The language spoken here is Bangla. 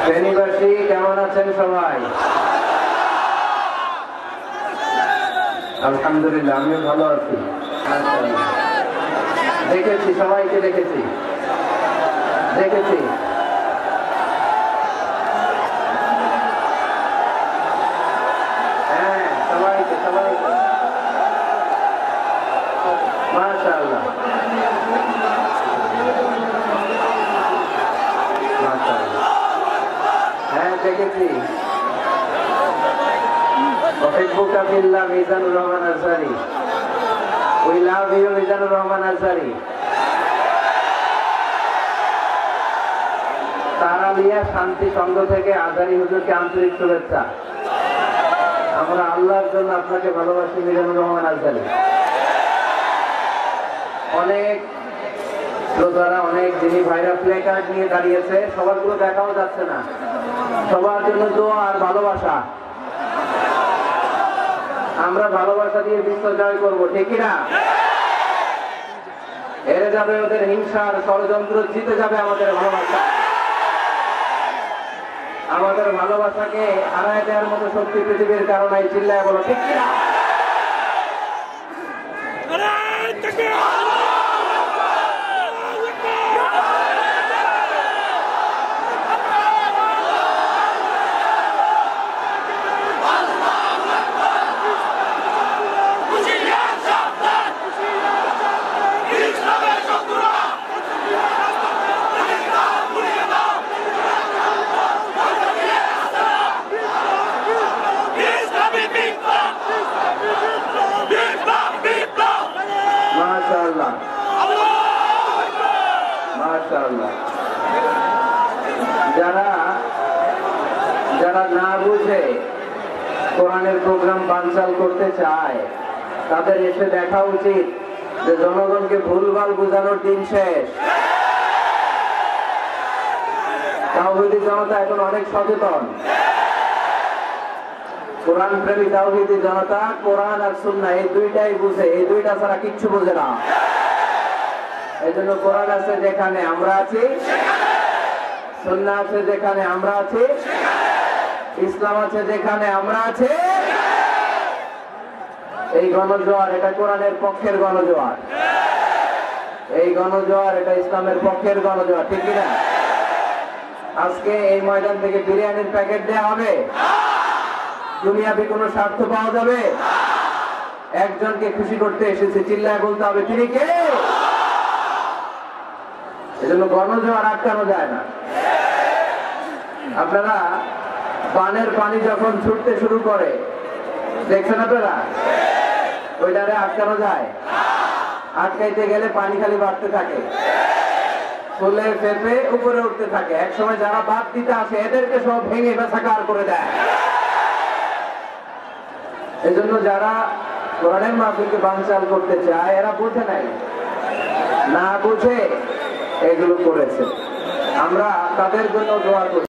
ফেনীবাসী কেমন আছেন সবাই? আলহামদুলিল্লাহ, আমিও ভালো আছি। দেখেছি, সবাইকে দেখেছি। হ্যাঁ, সবাইকে মাশাআল্লাহ। হ্যাঁ, দেখেছি। ফেসবুকে ফিল্লাহ Mizanur Rahman Ansari. We love you Mizanur Rahman Ansari. Taralia Shanti Sangha থেকে আজারি হুজুরকে আন্তরিক শুভেচ্ছা। আমরা আল্লাহর জন্য আপনাকে ভালোবাসি মিজানুর রহমান আনসারী। অনেক শ্রোতারা, অনেক যিনি ভাইরা প্লে কার্ড নিয়ে দাঁড়িয়েছে, সবার গুলো দেখাও যাচ্ছে না। সবার জন্য দোয়া আর ভালোবাসা। আমরা ভালোবাসা দিয়ে বিশ্ব জয় করবো, ঠিক না? হেরে যাবে ওদের হিংসার ষড়যন্ত্র, জিতে যাবে আমাদের ভালোবাসা। আমাদের ভালোবাসাকে হারায় দেওয়ার মতো শক্তি পৃথিবীর কারণে চিল্লায় বলো, ঠিক না? মাশাআল্লাহ, মাশাআল্লাহ। যারা না বুঝে কোরআনের প্রোগ্রাম বানচাল করতে চায়, তাদের এসে দেখা উচিত যে জনগণকে ভুলভাল বোঝানোর দিন শেষ। তাওহীদি জনতা এখন অনেক সচেতন। কোরআন প্রেমী তাওহীদি জনতা কোরআন আর সুন্নাহ এই দুইটাই বুঝে, এই দুইটা ছাড়া কিচ্ছু বোঝে না। এই জন্য কোরআন আছে যেখানে আমরা আছি, সুন্নাহ আছে যেখানে আমরা আছি, ইসলাম আছে যেখানে আমরা আছি। এই গণজোয়ার, এটা কোরআনের পক্ষের গণজোয়ার। এই গণজোয়ার, এটা ইসলামের পক্ষের গণজোয়ার, ঠিক কিনা? আজকে এই ময়দান থেকে বিরিয়ানির প্যাকেট দেওয়া হবে? দুনিয়াতে কোনো স্বার্থ পাওয়া যাবে? একজনকে খুশি করতে এসেছে, চিল্লায় বলতে হবে তিনি কে। এজন্য গণজোয়ার আটকানো যায় না। আপনারা পানের পানি যখন ছুটতে শুরু করে, দেখছেন আপনারা? ওইটারে আটকানো যায়? আটকাইতে গেলে পানি খালি বাড়তে থাকে, ফুলে ফেপে উপরে উঠতে থাকে। একসময় যারা বাদ দিতে আসে এদেরকে সব ভেঙে বেচাকার করে দেয়। এজন্য যারা কোরআনের মাহফিলকে বানচাল করতে চায়, এরা বুঝে নাই, না বুঝে এগুলো করেছে। আমরা তাদের জন্য দোয়া করি।